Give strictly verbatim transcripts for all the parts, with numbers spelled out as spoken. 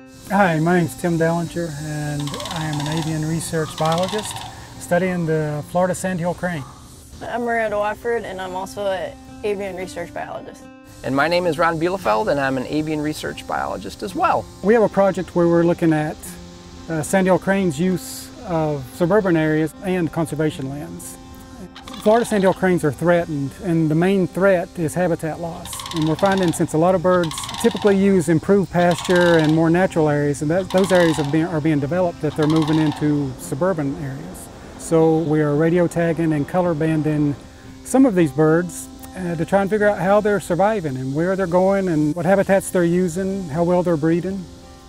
Hi, my name is Tim Dellinger, and I am an avian research biologist studying the Florida sandhill crane. I'm Miranda Watford, and I'm also an avian research biologist. And my name is Ron Bielefeld, and I'm an avian research biologist as well. We have a project where we're looking at uh, sandhill cranes' use of suburban areas and conservation lands. Florida sandhill cranes are threatened, and the main threat is habitat loss. And we're finding, since a lot of birds typically use improved pasture and more natural areas, and that, those areas are being, are being developed, that they're moving into suburban areas. So we are radio tagging and color banding some of these birds uh, to try and figure out how they're surviving and where they're going and what habitats they're using, how well they're breeding.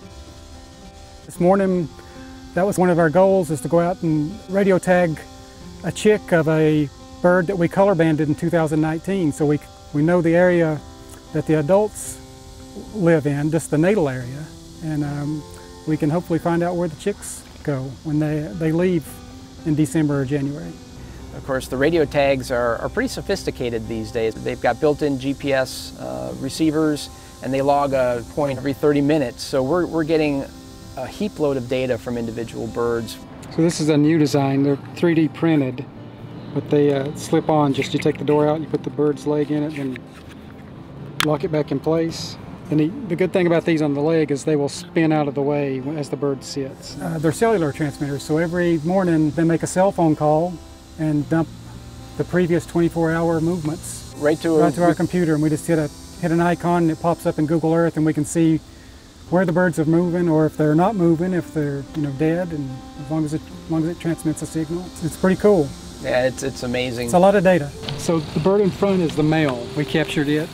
This morning, that was one of our goals, is to go out and radio tag a chick of a bird that we color banded in two thousand nineteen. So we, we know the area that the adults live in, just the natal area, and um, we can hopefully find out where the chicks go when they, they leave in December or January. Of course, the radio tags are, are pretty sophisticated these days. They've got built-in G P S uh, receivers, and they log a point every thirty minutes. So we're, we're getting a heap load of data from individual birds. So this is a new design. They're three D printed, but they uh, slip on. Just you take the door out, you put the bird's leg in it, and lock it back in place. And the, the good thing about these on the leg is they will spin out of the way as the bird sits. Uh, they're cellular transmitters, so every morning they make a cell phone call and dump the previous twenty-four hour movements right to, right to our computer, and we just hit a hit an icon and it pops up in Google Earth, and we can see where the birds are moving, or if they're not moving, if they're you know dead, and as long as it as long as it transmits a signal, it's pretty cool. Yeah, it's it's amazing. It's a lot of data. So the bird in front is the male. We captured it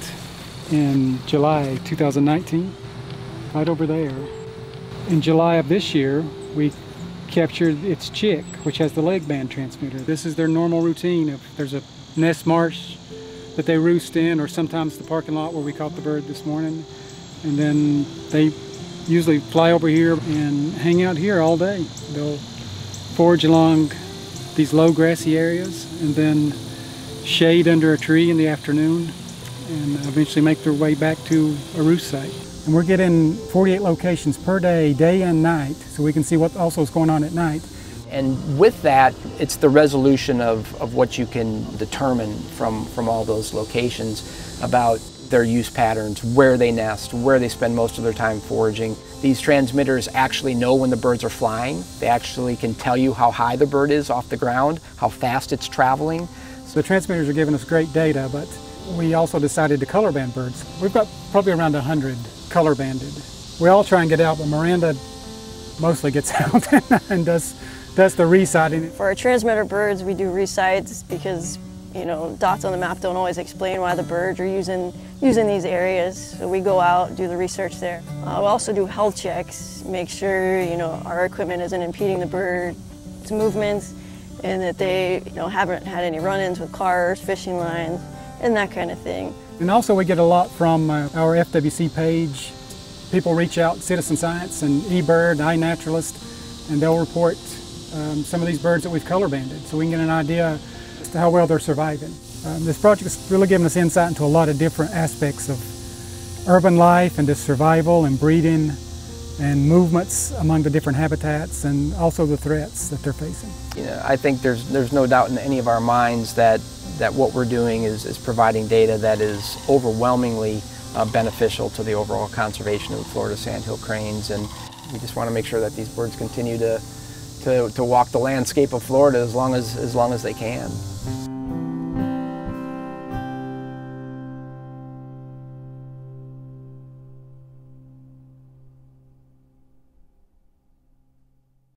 in July two thousand nineteen, right over there. In July of this year, we captured its chick, which has the leg band transmitter. This is their normal routine. If there's a nest marsh that they roost in, or sometimes the parking lot where we caught the bird this morning, and then they usually fly over here and hang out here all day. They'll forage along these low grassy areas and then shade under a tree in the afternoon, and eventually make their way back to a roost site. And we're getting forty-eight locations per day, day and night, so we can see what also is going on at night. And with that, it's the resolution of, of what you can determine from, from all those locations about their use patterns, where they nest, where they spend most of their time foraging. These transmitters actually know when the birds are flying. They actually can tell you how high the bird is off the ground, how fast it's traveling. So the transmitters are giving us great data, but we also decided to color band birds. We've got probably around a hundred color banded. We all try and get out, but Miranda mostly gets out and does, does the resighting. For our transmitter birds, we do resights because you know, dots on the map don't always explain why the birds are using, using these areas. So we go out, do the research there. Uh, we also do health checks, make sure, you know, our equipment isn't impeding the bird's movements, and that they, you know, haven't had any run-ins with cars, fishing lines, and that kind of thing. And also we get a lot from uh, our F W C page. People reach out, Citizen Science and eBird, iNaturalist, and they'll report um, some of these birds that we've color banded, so we can get an idea as to how well they're surviving. Um, this project has really given us insight into a lot of different aspects of urban life and just survival and breeding and movements among the different habitats, and also the threats that they're facing. You know, I think there's, there's no doubt in any of our minds that, that what we're doing is, is providing data that is overwhelmingly uh, beneficial to the overall conservation of the Florida sandhill cranes, and we just want to make sure that these birds continue to, to, to walk the landscape of Florida as long as, as long as they can.